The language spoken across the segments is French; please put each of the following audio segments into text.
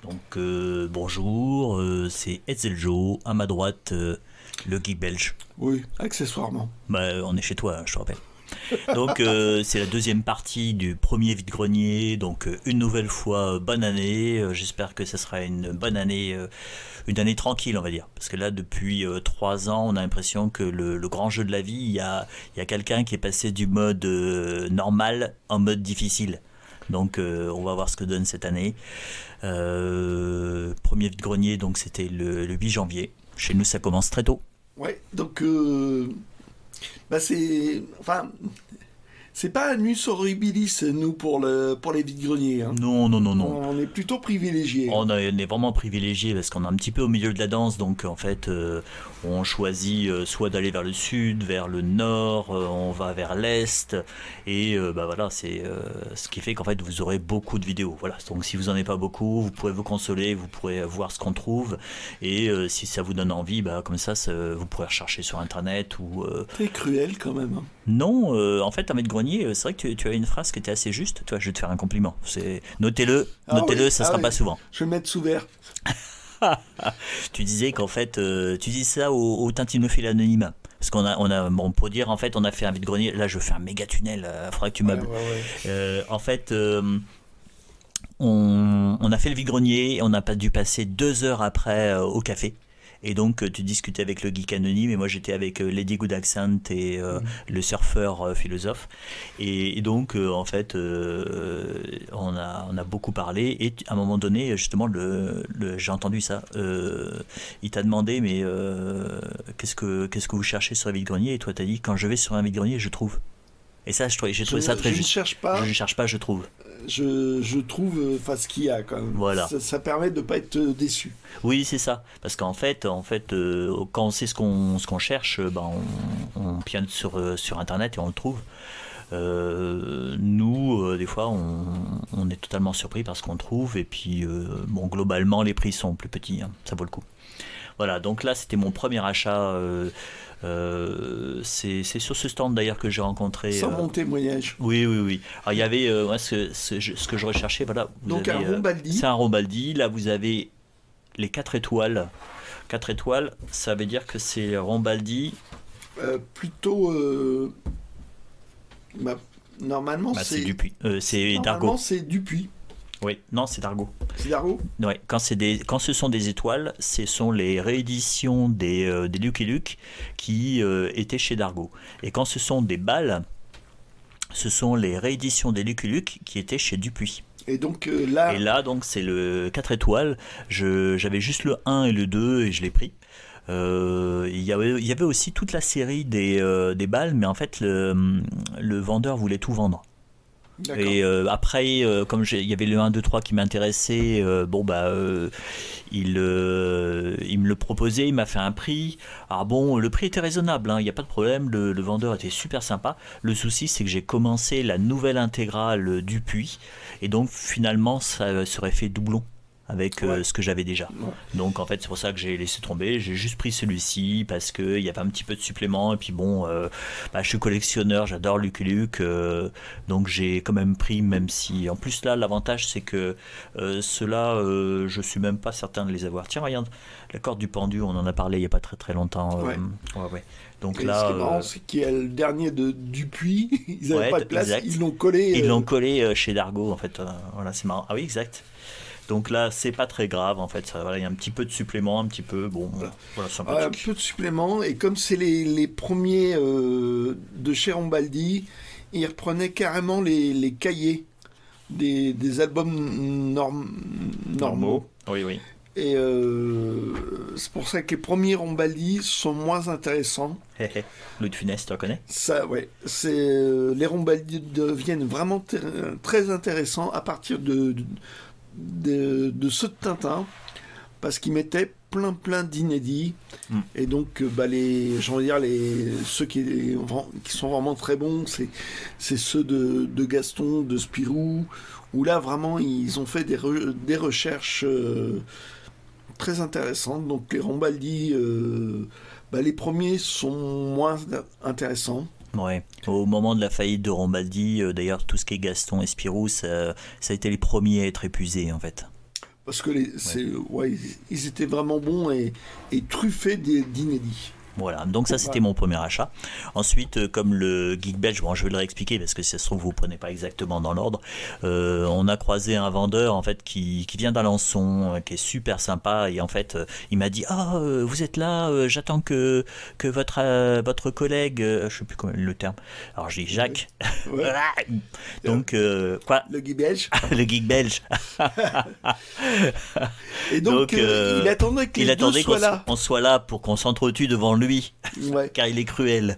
Donc bonjour, c'est Etzeljo, à ma droite le geek belge. Oui, accessoirement. Bah, on est chez toi, je te rappelle. Donc c'est la deuxième partie du premier vide-grenier, donc une nouvelle fois bonne année, j'espère que ce sera une année tranquille on va dire, parce que là depuis 3 ans on a l'impression que le grand jeu de la vie, il y a quelqu'un qui est passé du mode normal en mode difficile. Donc on va voir ce que donne cette année. Premier vide-grenier, donc c'était le 8 janvier. Chez nous ça commence très tôt. Ouais, donc c'est pas un nus horribilis nous pour les vides-greniers. Hein. Non, non, non, non. On est plutôt privilégiés. On est vraiment privilégié parce qu'on est un petit peu au milieu de la danse, donc en fait on choisit soit d'aller vers le sud, vers le nord, on va vers l'est, et bah voilà, c'est ce qui fait qu'en fait vous aurez beaucoup de vidéos. Voilà, donc si vous en avez pas beaucoup, vous pourrez vous consoler, vous pourrez voir ce qu'on trouve, et si ça vous donne envie, bah comme ça, vous pourrez rechercher sur internet ou. Très cruel quand même. Hein. Non, en fait, un maître-grenier, c'est vrai que tu as une phrase qui était assez juste. Toi, je vais te faire un compliment. Notez-le, notez-le, oui, ça sera oui. pas souvent. Je vais le mettre sous verre. Tu disais qu'en fait, tu dis ça au Tintinophile anonyme. Parce bon, pour dire, en fait, on a fait un vide-grenier. Là, je fais un méga tunnel. Faudrait que tu meubles. Ouais. En fait, on a fait le vide-grenier. On n'a pas dû passer 2 heures après au café. Et donc tu discutais avec le geek anonyme et moi j'étais avec Lady Good Accent et le surfeur philosophe. Et donc en fait on a beaucoup parlé et à un moment donné justement j'ai entendu ça. Il t'a demandé mais qu'est-ce que vous cherchez sur un vide-grenier, et toi t'as dit quand je vais sur un vide-grenier je trouve. Et ça j'ai trouvé ça très juste. Je ne cherche pas. Je ne cherche pas, je trouve. Je trouve ce qu'il y a quand même. Voilà. Ça permet de ne pas être déçu. Oui, c'est ça. Parce qu'en fait, quand on sait ce qu'on cherche, ben on pionne sur Internet et on le trouve. Nous, des fois, on est totalement surpris par ce qu'on trouve. Et puis, bon, globalement, les prix sont plus petits. Hein, ça vaut le coup. Voilà, donc là, c'était mon premier achat. C'est sur ce stand d'ailleurs que j'ai rencontré. Sans mon témoignage. Oui. Alors il y avait ce que je recherchais. Voilà. Donc un Rombaldi. C'est un Rombaldi. Là, vous avez les 4 étoiles. 4 étoiles, ça veut dire que c'est Rombaldi. Plutôt. Normalement, c'est Dupuis. C'est Dargaud. Normalement, c'est Dupuis. Oui, non, c'est Dargaud. C'est Dargaud. Ouais, quand ce sont des étoiles, ce sont les rééditions des Lucky Luke qui étaient chez Dargaud. Et quand ce sont des balles, ce sont les rééditions des Lucky Luke qui étaient chez Dupuis. Et donc là... Et là, donc, c'est le 4 étoiles. J'avais juste le 1 et le 2 et je l'ai pris. Il y avait aussi toute la série des balles, mais en fait, le vendeur voulait tout vendre. D'accord. Et après, comme il y avait le 1, 2, 3 qui m'intéressait, il me le proposait, il m'a fait un prix. Alors bon, le prix était raisonnable, hein, il n'y a pas de problème, le vendeur était super sympa. Le souci, c'est que j'ai commencé la nouvelle intégrale Dupuis, et donc finalement, ça serait fait doublon avec ce que j'avais déjà. Ouais. Donc en fait c'est pour ça que j'ai laissé tomber, j'ai juste pris celui-ci parce qu'il y avait un petit peu de supplément, et puis bon je suis collectionneur, j'adore Lucky Luke, donc j'ai quand même pris, même si en plus là l'avantage c'est que ceux-là je suis même pas certain de les avoir. Tiens regarde, la corde du pendu, on en a parlé il y a pas très très longtemps. Ouais. Donc et là, ce qui est marrant, c'est qu'il y a le dernier de Dupuis, ils n'avaient pas de place, exact. Ils l'ont collé chez Dargaud en fait. Voilà, c'est marrant. Ah oui, exact. Donc là, c'est pas très grave en fait. Voilà, il y a un petit peu de supplément, un petit peu. Bon, voilà, sympathique. Un peu de supplément. Et comme c'est les premiers de chez Rombaldi, ils reprenaient carrément les cahiers des albums normaux. Oui. Et c'est pour ça que les premiers Rombaldi sont moins intéressants. Louis de Funès, tu reconnais? Ça, ouais. Les Rombaldi deviennent vraiment très intéressants à partir de ceux de Tintin, parce qu'ils mettaient plein d'inédits. Et donc ceux qui sont vraiment très bons, c'est ceux de Gaston, de Spirou, où là vraiment ils ont fait des recherches très intéressantes. Donc les Rombaldi, les premiers sont moins intéressants. Ouais. Au moment de la faillite de Rombaldi, d'ailleurs, tout ce qui est Gaston et Spirou, ça a été les premiers à être épuisés, en fait. Parce que ils étaient vraiment bons et truffés d'inédits. Voilà, donc ça c'était mon premier achat. Ensuite, comme le Geek Belge, bon, je vais le réexpliquer parce que si ça se trouve vous ne prenez pas exactement dans l'ordre, on a croisé un vendeur en fait qui vient d'Alençon, qui est super sympa, et en fait il m'a dit vous êtes là, j'attends que votre collègue, je sais plus comment le terme, alors je dis Jacques. Ouais. Donc quoi, le Geek Belge. le Geek Belge. Et donc, il attendait que les deux soient là. On soit là pour qu'on s'entretue devant lui, ouais. car il est cruel.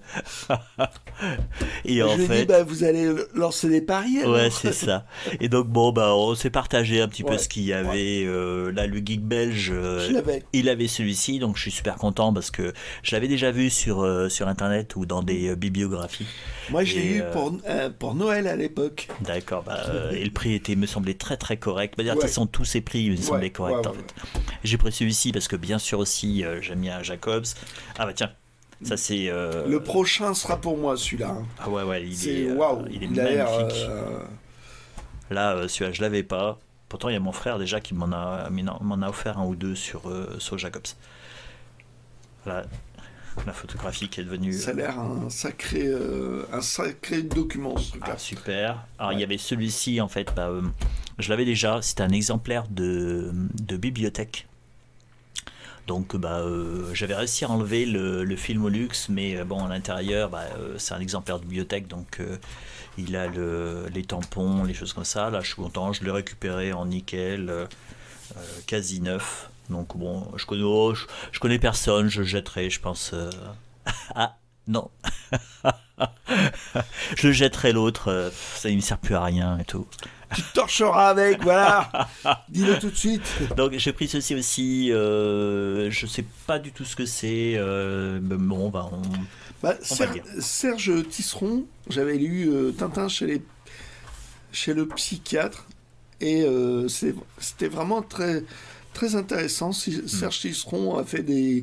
Et en fait, lui ai dit, vous allez lancer des paris. Alors. Ouais, c'est ça. Et donc bon, on s'est partagé un petit peu ce qu'il y avait. Là, le Geek Belge, il avait celui-ci, donc je suis super content parce que je l'avais déjà vu sur internet ou dans des bibliographies. Moi, je l'ai eu pour Noël à l'époque. D'accord. Et le prix me semblait très très correct. De toute façon, tous ces prix me semblaient corrects en fait. J'ai pris celui-ci parce que bien sûr aussi, j'aime bien Jacobs. Ah bah tiens. Ça c'est. Le prochain sera pour moi celui-là. Hein. Ah ouais, il est magnifique. Là, celui-là je l'avais pas. Pourtant il y a mon frère déjà qui m'en a offert un ou deux sur Jacobs. Là, la photographie qui est devenue. Ça a l'air un sacré document ce truc-là. Ah, super. Alors il y avait celui-ci en fait. Je l'avais déjà. C'était un exemplaire de bibliothèque. Donc j'avais réussi à enlever le Filmolux, mais bon à l'intérieur c'est un exemplaire de bibliothèque, donc il a les tampons, les choses comme ça. Là je suis content, je l'ai récupéré en nickel, quasi neuf. Donc bon, je connais personne, je le jetterai, je pense. Ah non, je jetterai l'autre, ça ne me sert plus à rien et tout. Tu te torcheras avec, voilà. Dis-le tout de suite. Donc j'ai pris ceci aussi. Je sais pas du tout ce que c'est. Bon, on va dire. Serge Tisseron, j'avais lu Tintin chez le psychiatre et c'était vraiment très très intéressant. Serge Tisseron a fait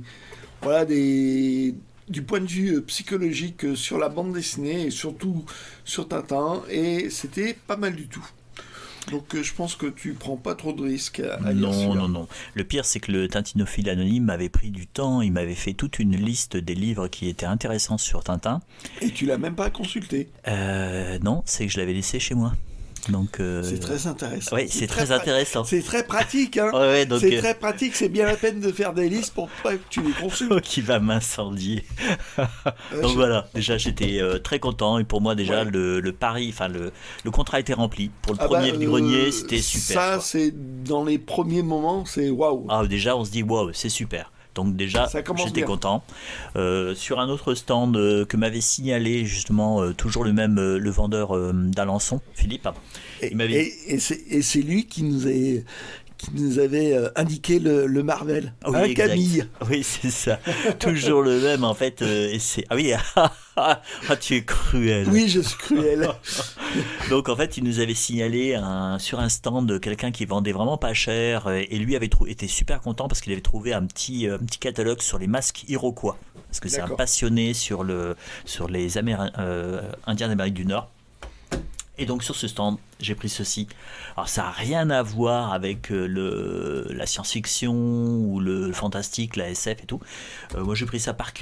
du point de vue psychologique sur la bande dessinée et surtout sur Tintin, et c'était pas mal du tout. Donc je pense que tu prends pas trop de risques à lire celui-là. Non. Le pire, c'est que le Tintinophile anonyme m'avait pris du temps. Il m'avait fait toute une liste des livres qui étaient intéressants sur Tintin. Et tu l'as même pas consulté? Non, c'est que je l'avais laissé chez moi. Donc, c'est très intéressant. Oui, c'est très intéressant. C'est très pratique. Hein. Donc, c'est très pratique. C'est bien la peine de faire des listes pour pas que tu les consultes. Qui va m'incendier. Donc voilà, déjà j'étais très content. Et pour moi, déjà, le pari, enfin le contrat était rempli. Pour le premier vide-grenier, c'était super. Ça, c'est dans les premiers moments, c'est waouh. Ah, déjà, on se dit waouh, c'est super. Donc déjà, j'étais content. Sur un autre stand que m'avait signalé justement toujours le vendeur d'Alençon, Philippe. Et c'est lui qui nous avait indiqué le Marvel. Ah oui, Camille. Oui, c'est ça. Toujours le même en fait. Ah oui, tu es cruel. Oui, je suis cruel. Donc en fait, il nous avait signalé sur un stand quelqu'un qui vendait vraiment pas cher, et lui avait été super content parce qu'il avait trouvé un petit catalogue sur les masques iroquois. Parce que c'est un passionné sur les Indiens d'Amérique du Nord. Et donc sur ce stand, j'ai pris ceci. Alors ça n'a rien à voir avec la science-fiction ou le fantastique, la SF et tout. Moi j'ai pris ça par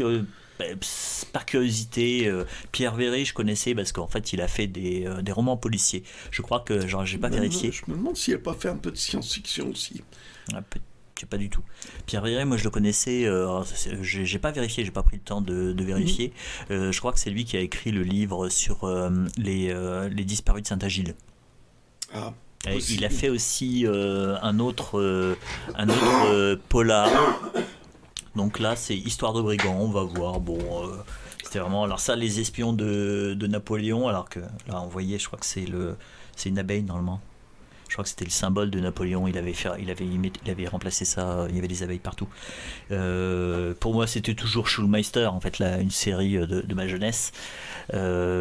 curiosité. Pierre Véry, je connaissais parce qu'en fait il a fait des romans policiers. Je crois que j'ai pas vérifié. Je me demande s'il n'a pas fait un peu de science-fiction aussi. Je sais pas du tout. Pierre Véry, moi je le connaissais, j'ai pas vérifié, j'ai pas pris le temps de vérifier. Je crois que c'est lui qui a écrit le livre sur les disparus de Saint-Agile. Ah, il a fait aussi un autre polar. Donc là c'est Histoire de brigands, on va voir. Bon, c'était vraiment. Alors ça, les espions de Napoléon, alors que là on voyait, je crois que c'est une abeille normalement. Je crois que c'était le symbole de Napoléon. Il avait remplacé ça. Il y avait des abeilles partout. Pour moi, c'était toujours Schulmeister, en fait, là, une série de ma jeunesse. On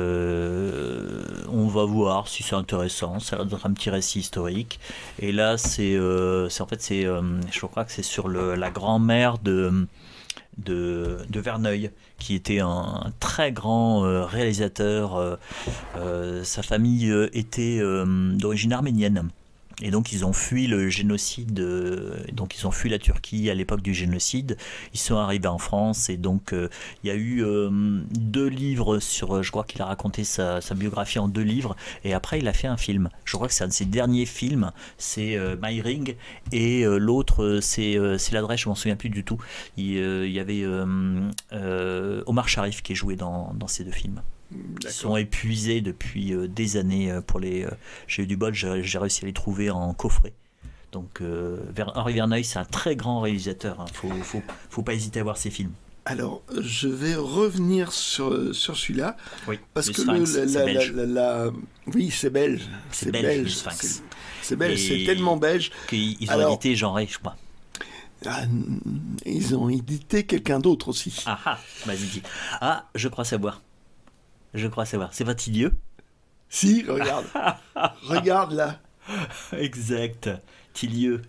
va voir si c'est intéressant. Ça va être un petit récit historique. Et là, je crois que c'est sur la grand-mère de Verneuil, qui était un très grand réalisateur. Sa famille était d'origine arménienne. Et donc ils ont fui le génocide, donc ils ont fui la Turquie à l'époque du génocide. Ils sont arrivés en France et donc il y a eu 2 livres sur, je crois qu'il a raconté sa biographie en 2 livres et après il a fait un film. Je crois que c'est un de ses derniers films, c'est My Ring et l'autre c'est l'adresse, je m'en souviens plus du tout. Il y avait Omar Sharif qui est joué dans ces 2 films. Ils sont épuisés depuis des années pour les. J'ai eu du bol, j'ai réussi à les trouver en coffret. Donc Henri Verneuil, c'est un très grand réalisateur. Hein. Faut pas hésiter à voir ses films. Alors, je vais revenir sur celui-là. Oui. Parce que c'est belge. Oui, c'est belge. C'est belge, le Sphinx. C'est belge, c'est tellement belge. Qu'ils ont édité Genré, je crois. Ils ont édité quelqu'un d'autre aussi. Vas-y, dis. Je crois savoir. C'est pas Tillieu? Si, regarde. Regarde là. Exact. Tillieu.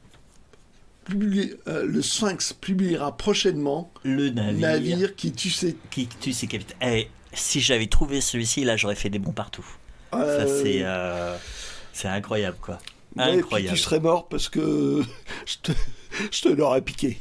Le Sphinx publiera prochainement le navire qui tue ses capitaines. Si j'avais trouvé celui-ci, là, j'aurais fait des bons partout. Ça, c'est incroyable, quoi. Incroyable. Et puis tu serais mort parce que je te l'aurais piqué.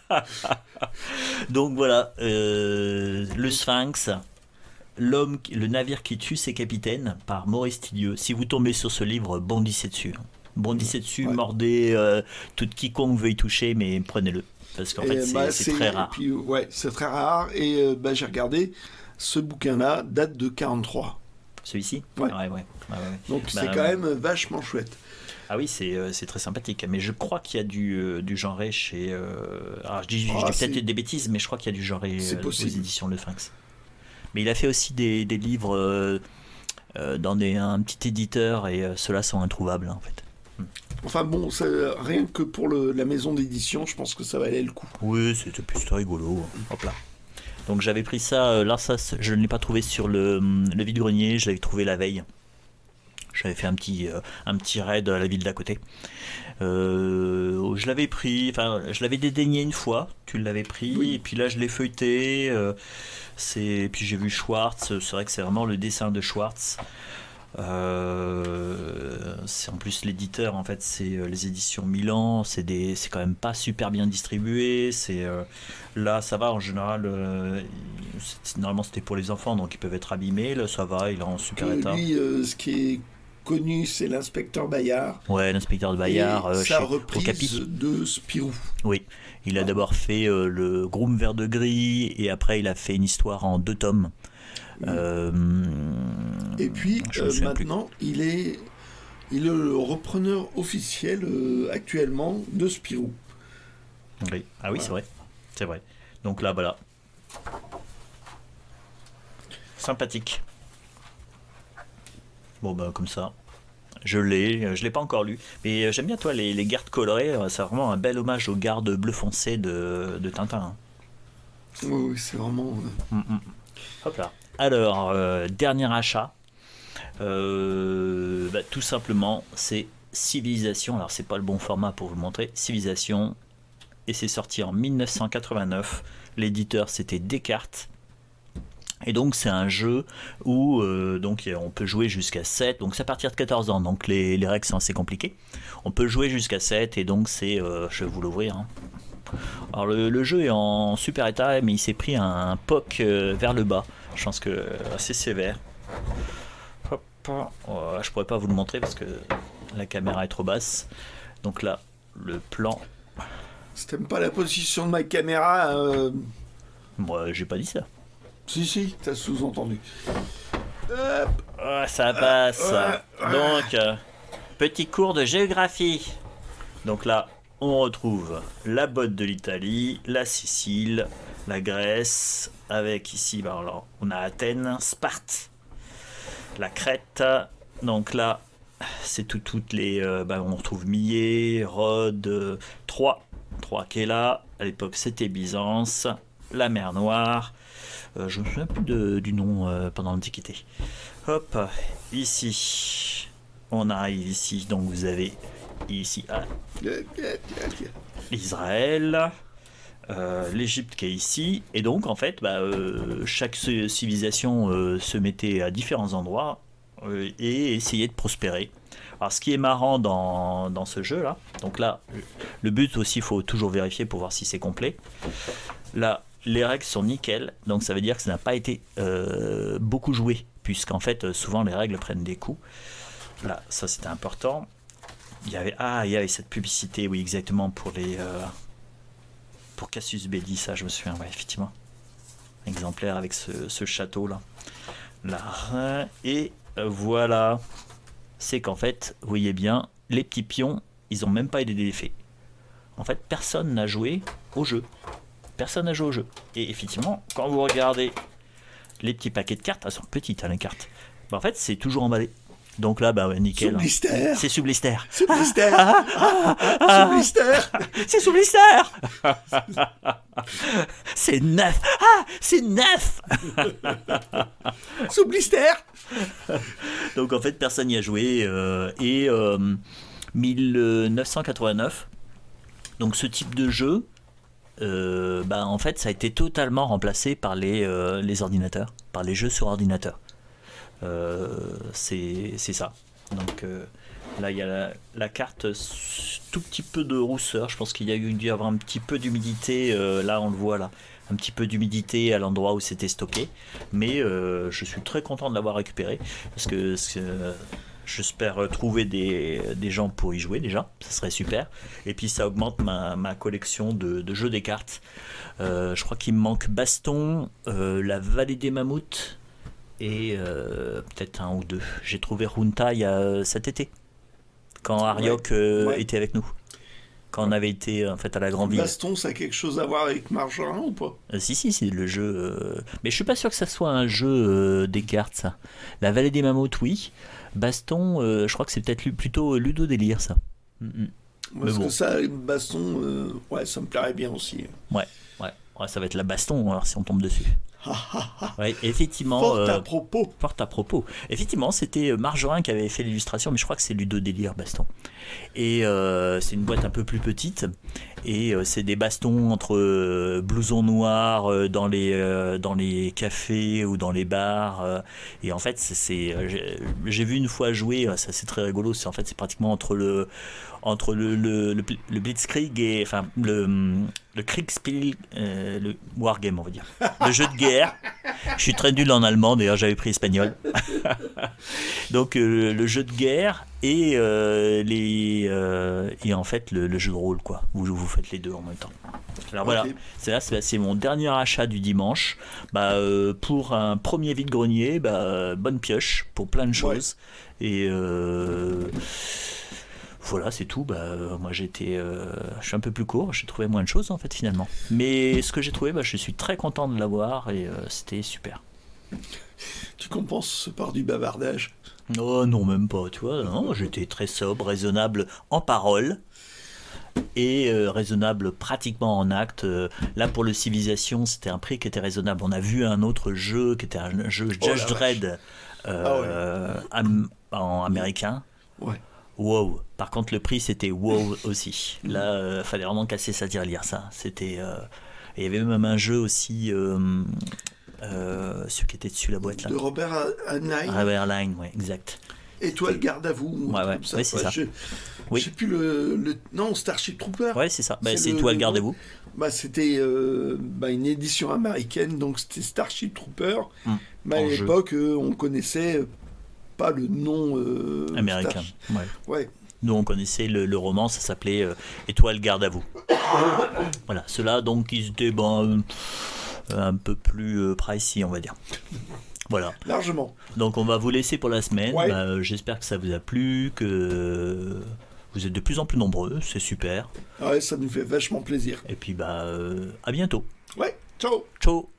Donc voilà, le Sphinx. Le navire qui tue ses capitaines par Maurice Tillieu. Si vous tombez sur ce livre, bondissez dessus. Mordez quiconque veut y toucher, mais prenez-le. Parce qu'en fait, c'est très rare. Puis, c'est très rare. Et j'ai regardé, ce bouquin-là date de 43. Celui-ci ? Ouais. Donc c'est quand même vachement chouette. Ah oui, c'est très sympathique. Mais je crois qu'il y a du genré chez... Alors je dis peut-être des bêtises, mais je crois qu'il y a du genré aux éditions Le Sphinx. Mais il a fait aussi des livres dans un petit éditeur et ceux-là sont introuvables en fait. Enfin bon, rien que pour la maison d'édition, je pense que ça valait le coup. Oui, c'était rigolo. Hop là. Donc j'avais pris ça, je ne l'ai pas trouvé sur le vide-grenier, je l'avais trouvé la veille. J'avais fait un petit raid à la ville d'à côté. Je l'avais pris, je l'avais dédaigné une fois, tu l'avais pris, oui. Et puis là je l'ai feuilleté, et puis j'ai vu Schwartz, c'est vrai que c'est vraiment le dessin de Schwartz. C'est en plus l'éditeur, en fait, c'est les éditions Milan, c'est quand même pas super bien distribué. Là ça va en général, normalement c'était pour les enfants donc ils peuvent être abîmés, là ça va, il est en super état. Lui, ce qui est connu, c'est l'inspecteur Bayard. Ouais, l'inspecteur de Bayard. Sa reprise de Spirou. Oui, il a d'abord fait le Groom vert de gris et après il a fait une histoire en 2 tomes. Et puis maintenant, il est le repreneur officiel actuellement de Spirou. Oui. Ah oui, voilà. C'est vrai. Donc là, voilà. Sympathique. Bon, comme ça. Je l'ai pas encore lu. Mais j'aime bien, toi, les gardes colorés. C'est vraiment un bel hommage aux gardes bleu foncé de Tintin. Hein. Oui, c'est vraiment... Hop là. Alors, dernier achat. Tout simplement, c'est Civilisation. Alors, c'est pas le bon format pour vous le montrer. Civilisation. Et c'est sorti en 1989. L'éditeur, c'était Descartes. Et donc c'est un jeu où donc on peut jouer jusqu'à 7, donc c'est à partir de 14 ans, donc les règles sont assez compliquées. On peut jouer jusqu'à 7 et donc c'est, je vais vous l'ouvrir. Hein. Alors le jeu est en super état mais il s'est pris un POC vers le bas, je pense que assez sévère. Hop. Je pourrais pas vous le montrer parce que la caméra est trop basse. Donc là, le plan... Si t'aimes pas la position de ma caméra... Moi j'ai pas dit ça. Si, t'as sous-entendu. Ça passe. Donc, petit cours de géographie. Donc là, on retrouve la botte de l'Italie, la Sicile, la Grèce, avec ici, alors, on a Athènes, Sparte, la Crète. Donc là, c'est toutes les... on retrouve Millet, Rhodes, Troie qui est là. À l'époque, c'était Byzance, la mer Noire... je me souviens plus du nom pendant l'Antiquité. Hop, ici, on arrive ici, donc vous avez ici Israël, l'Égypte qui est ici, et donc en fait, chaque civilisation se mettait à différents endroits et essayait de prospérer. Alors ce qui est marrant dans ce jeu là, donc là le but aussi, il faut toujours vérifier pour voir si c'est complet. Là les règles sont nickel, donc ça veut dire que ça n'a pas été beaucoup joué, puisqu'en fait souvent les règles prennent des coups. Là ça c'était important. Il y avait cette publicité, oui exactement, pour pour Cassius Belli, ça je me souviens, ouais, effectivement. Exemplaire avec ce château là. Et voilà. C'est qu'en fait, vous voyez bien, les petits pions, ils n'ont même pas été défaits. En fait, personne n'a joué au jeu. Personne n'a joué au jeu. Et effectivement, quand vous regardez les petits paquets de cartes, elles sont petites, les cartes. En fait, c'est toujours emballé. Donc là, ouais, nickel. Sous blister. C'est sous blister. Sous blister. Sous blister. C'est sous blister. C'est neuf. C'est neuf. Sous blister. Donc en fait, personne n'y a joué. 1989. Donc ce type de jeu, en fait, ça a été totalement remplacé par les ordinateurs, par les jeux sur ordinateur. C'est ça. Donc là il y a la carte, tout petit peu de rousseur, je pense qu'il y a dû y avoir un petit peu d'humidité, là on le voit là, un petit peu d'humidité à l'endroit où c'était stocké, mais je suis très content de l'avoir récupéré parce que j'espère trouver des gens pour y jouer déjà, ça serait super, et puis ça augmente ma collection de jeux des cartes. Je crois qu'il me manque Baston, la Vallée des Mammouths et peut-être un ou deux. J'ai trouvé Runta cet été, quand Ariok était avec nous, quand on avait été en fait à la Grande Ville. Baston, ça a quelque chose à voir avec Margerin ou pas? Si, c'est le jeu. Mais je suis pas sûr que ça soit un jeu des cartes, ça. La Vallée des Mammouths, oui. Baston, je crois que c'est peut-être plutôt Ludo Délire, ça. Parce que ça, Baston, ça me plairait bien aussi. Ouais, ça va être la baston alors si on tombe dessus. Ouais, effectivement. Fort à propos. Fort à propos. Effectivement, c'était Margerin qui avait fait l'illustration, mais je crois que c'est Ludo Délire Baston. Et c'est une boîte un peu plus petite. Et c'est des bastons entre blousons noirs dans les cafés ou dans les bars. Et en fait, j'ai vu une fois jouer, ça c'est très rigolo. En fait, c'est pratiquement entre le Blitzkrieg et enfin le Kriegspiel, le Wargame, on va dire, le jeu de guerre. Je suis très nul en allemand, d'ailleurs j'avais pris espagnol. Donc le jeu de guerre et en fait le jeu de rôle, quoi, où vous faites les deux en même temps. Alors voilà, c'est mon dernier achat du dimanche. Pour un premier vide-grenier, bonne pioche pour plein de choses. Et voilà, c'est tout. Moi je suis un peu plus court, j'ai trouvé moins de choses en fait finalement. Mais ce que j'ai trouvé, je suis très content de l'avoir et c'était super. Tu compenses par du bavardage? Oh non, même pas, tu vois. Non, j'étais très sobre, raisonnable en parole et raisonnable pratiquement en acte. Là pour le Civilization, c'était un prix qui était raisonnable. On a vu un autre jeu qui était un jeu Judge Dredd en américain. Ouais. Wow. Par contre, le prix c'était wow aussi. Là, fallait vraiment casser sa tirelire, ça. C'était. Il y avait même un jeu aussi, celui qui était dessus la boîte là. De Robert Heinlein. Robert Heinlein, ouais, exact. Étoile garde à vous. Ouais, c'est ça. Je sais plus non, Starship Trooper. Ouais, c'est ça. C'est Étoile garde à vous. C'était une édition américaine, donc c'était Starship Trooper. Mais à l'époque, on connaissait pas le nom américain. Ouais. Nous on connaissait le roman, ça s'appelait Étoile garde à vous. Voilà, ceux-là donc ils étaient un peu plus pricey, on va dire. Voilà. Largement. Donc on va vous laisser pour la semaine. Ouais. J'espère que ça vous a plu, que vous êtes de plus en plus nombreux, c'est super. Ouais, ça nous fait vachement plaisir. Et puis à bientôt. Ouais, ciao. Ciao.